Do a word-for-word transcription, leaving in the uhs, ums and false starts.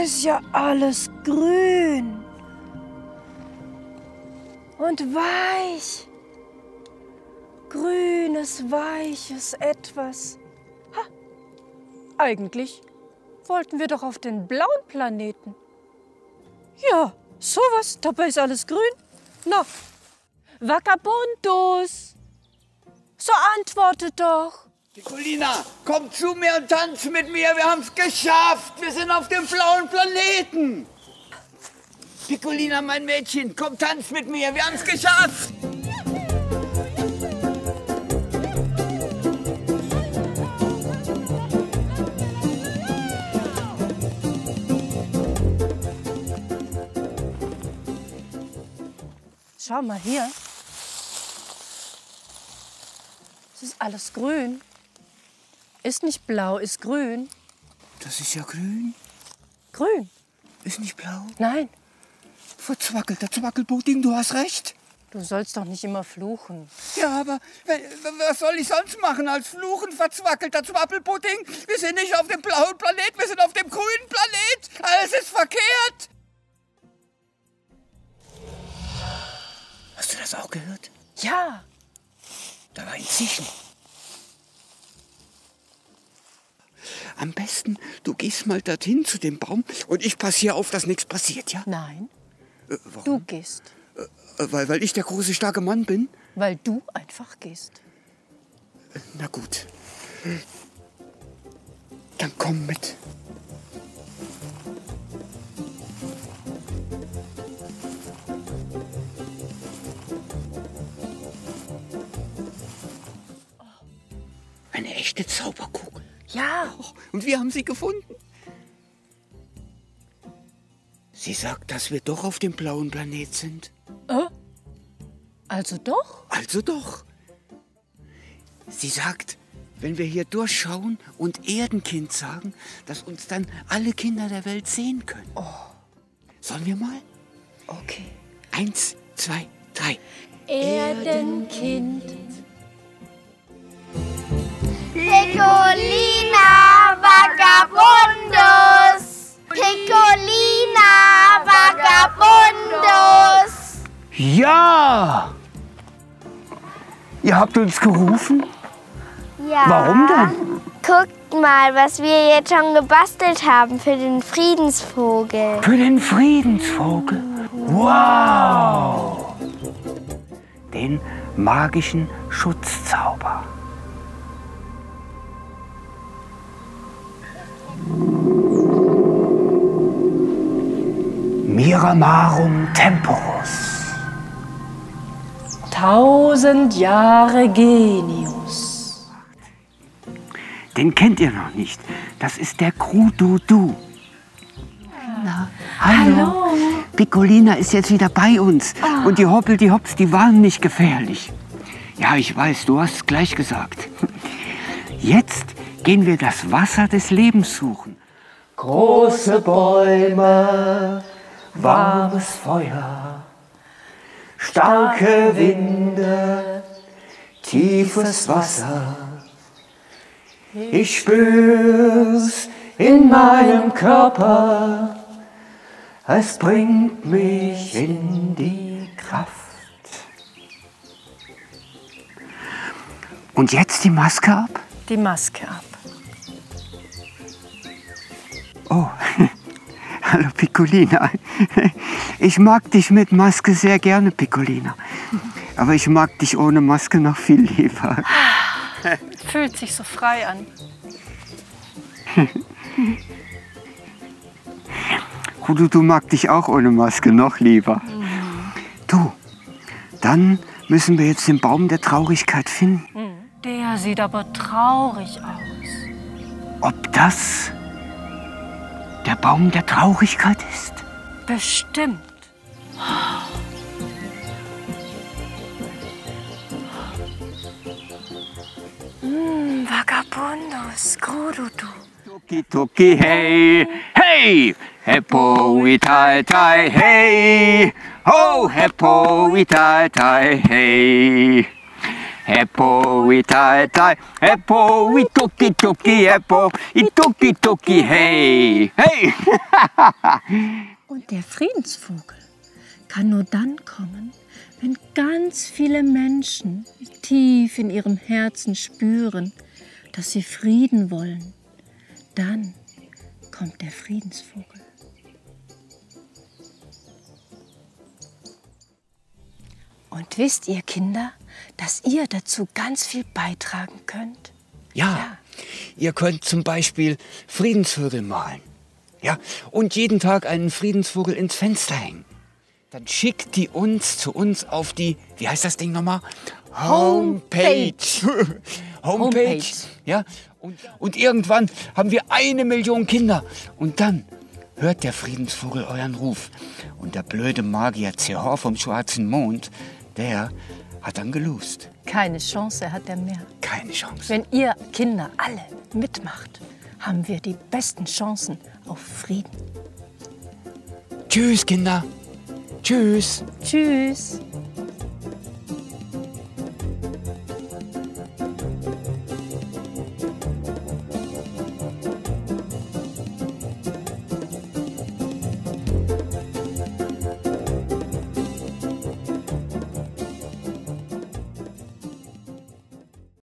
ist ja alles grün. Und weich. Grünes, weiches Etwas. Ha, eigentlich wollten wir doch auf den blauen Planeten. Ja, sowas, dabei ist alles grün. Na, Vagabundos, so antwortet doch. Piccolina, komm zu mir und tanz mit mir. Wir haben's geschafft. Wir sind auf dem blauen Planeten. Piccolina, mein Mädchen, komm, tanz mit mir. Wir haben's geschafft. Schau mal hier. Es ist alles grün. Ist nicht blau, ist grün. Das ist ja grün. Grün. Ist nicht blau. Nein. Verzwackelter Zwackelpudding, du hast recht. Du sollst doch nicht immer fluchen. Ja, aber was soll ich sonst machen als fluchen, verzwackelter Zwackelpudding? Wir sind nicht auf dem blauen Planet, wir sind auf dem grünen Planet. Alles ist verkehrt. Hast du das auch gehört? Ja. Da war ein Zischen. Am besten, du gehst mal dorthin zu dem Baum und ich passe hier auf, dass nichts passiert, ja? Nein. Äh, warum? Du gehst. Äh, weil, weil ich der große, starke Mann bin? Weil du einfach gehst. Äh, na gut. Dann komm mit. Eine echte Zauberkugel. Ja. Oh, und wir haben sie gefunden. Sie sagt, dass wir doch auf dem blauen Planet sind. Äh? Also doch? Also doch. Sie sagt, wenn wir hier durchschauen und Erdenkind sagen, dass uns dann alle Kinder der Welt sehen können. Oh. Sollen wir mal? Okay. Eins, zwei, drei. Erdenkind. Piccolina Vagabundus! Piccolina Vagabundus! Ja! Ihr habt uns gerufen? Ja. Warum denn? Guckt mal, was wir jetzt schon gebastelt haben für den Friedensvogel. Für den Friedensvogel? Wow! Den magischen Schutzzauber. Miramarum Temporus. Tausend Jahre Genius. Den kennt ihr noch nicht. Das ist der Krududu. Na, hallo. Hallo. Piccolina ist jetzt wieder bei uns. Oh. Und die Hoppel, die Hops, die waren nicht gefährlich. Ja, ich weiß, du hast es gleich gesagt. Jetzt gehen wir das Wasser des Lebens suchen. Große Bäume, warmes Feuer, starke Winde, tiefes Wasser. Ich spür's in meinem Körper, es bringt mich in die Kraft. Und jetzt die Maske ab? Die Maske ab. Oh, hallo Piccolina. Ich mag dich mit Maske sehr gerne, Piccolina. Aber ich mag dich ohne Maske noch viel lieber. Fühlt sich so frei an. Krududu mag dich auch ohne Maske noch lieber. Mhm. Du, dann müssen wir jetzt den Baum der Traurigkeit finden. Der sieht aber traurig aus. Ob das der Baum der Traurigkeit ist? Bestimmt. Mm, Vagabundus, Krududu. Toki toki hey, hey, heppo itai tai hey, ho heppo itai tai hey. Heppo, i tai tai, heppo, i tuki tuki, heppo, i tuki tuki, hey, hey. Und der Friedensvogel kann nur dann kommen, wenn ganz viele Menschen tief in ihrem Herzen spüren, dass sie Frieden wollen. Dann kommt der Friedensvogel. Und wisst ihr, Kinder, dass ihr dazu ganz viel beitragen könnt? Ja, ja. Ihr könnt zum Beispiel Friedensvögel malen. Ja, und jeden Tag einen Friedensvogel ins Fenster hängen. Dann schickt die uns zu uns auf die, wie heißt das Ding nochmal? Homepage. Homepage. Homepage. Ja, und, und irgendwann haben wir eine Million Kinder. Und dann hört der Friedensvogel euren Ruf. Und der blöde Magier Zehor vom schwarzen Mond, der hat dann gelust. Keine Chance hat er mehr. Keine Chance. Wenn ihr Kinder alle mitmacht, haben wir die besten Chancen auf Frieden. Tschüss, Kinder. Tschüss. Tschüss.